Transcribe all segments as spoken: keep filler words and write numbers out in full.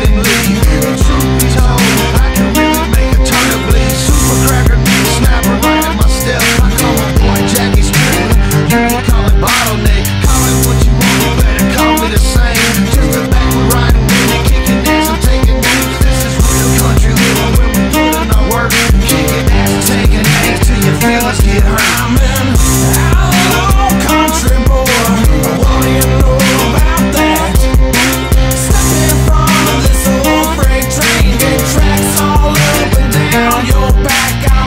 and leave. And truth be told, I can really make a turtle bleed. Super cracker, nigga, snapper, right in my step. I call my boy Jackie Strickland. You can call it bottleneck. Call it what you want, you better call me the same. Just the back with riding with it, kicking ass and taking names. This is real country living when we put in our work. Kicking ass and taking names till your feelings get hurt. I'm an outlaw country boy. What do you know about that? Stepping from this old freight train, get tracks all up and down your back. I'm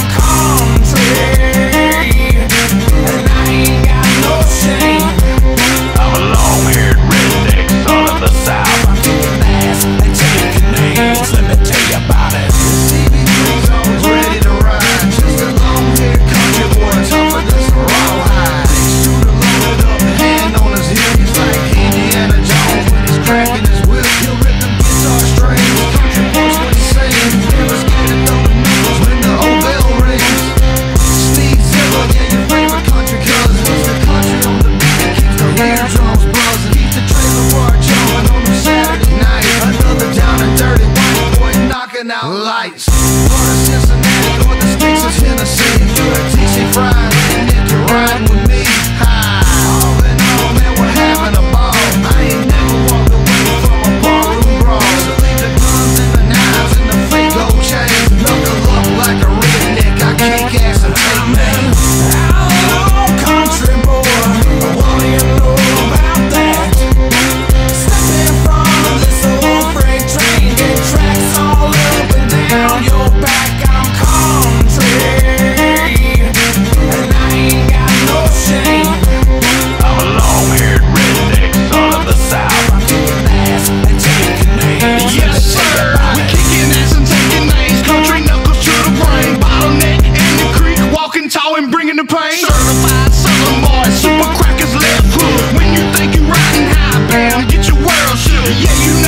country, and I ain't got no shame. I'm a long-haired redneck, son of the South. I'm kicking ass and taking names. Let me tell you about it. The C B three's always ready to ride. Just a long-haired country boy, tougher than some rawhide. Shooter loaded up, hand on his hip. He's like Indiana Jones when he's cracking his whip. He'll rip them guitar strings. Country boys when he sings. Never scared to throw the numbers when the old bell rings. Steve Zilla, yeah, your favorite country cousin. Puts the country on the beat and keeps the eardrums buzzing. Keeps the trailer park jumping on them Saturday nights. Another down and dirty white boy knocking out lights. Part of Cincinnati or the sticks of Tennessee. If you're a T C Friday and if you're riding with me, hi. All in all, man, we're having a ball. I ain't never walked away from a barroom brawl. So leave the guns and the knives and the fake gold chains. Knuckle up like a redneck, I kick ass and take names. Outlaw country boy, what do you know about that? Stepping from this old freight train, get tracks all up and down your back. I'm country, and I ain't got no shame. I'm a long-haired redneck, son of the South. I'm kicking ass and taking names. Yes, sir. We're kicking ass and taking names. Country knuckles to the brain. Bottleneck in the creek, walking tall and bringing the pain. Certified Southern boy, super crackers left hook. When you think you're riding high, bam, get your world shook. Yeah, you know